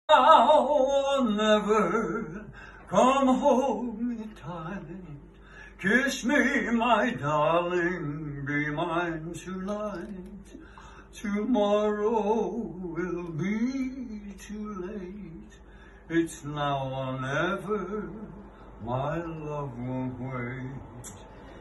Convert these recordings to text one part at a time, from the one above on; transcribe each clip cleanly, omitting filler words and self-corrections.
I'll never come home in time. Kiss me, my darling, be mine tonight. Tomorrow will be too late. It's now or never, my love won't wait.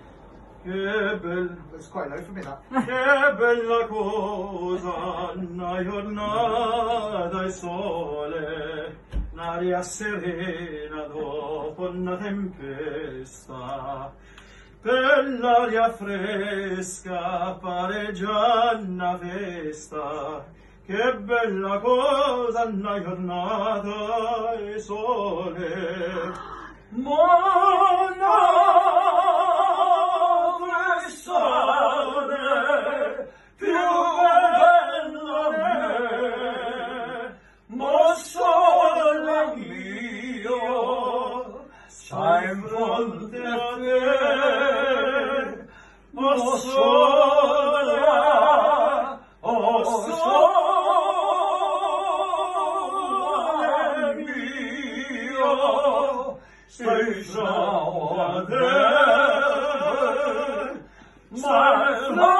That's quite low for me, that. Che bella cosa, una giornata e sole, l'aria serena dopo una tempesta, per l'aria fresca pare già una festa. Che bella cosa, una giornata e sole, più bello me, ma sole mio, stai in fronte a te, ma sole, oh sole mio, sei già a te, my love.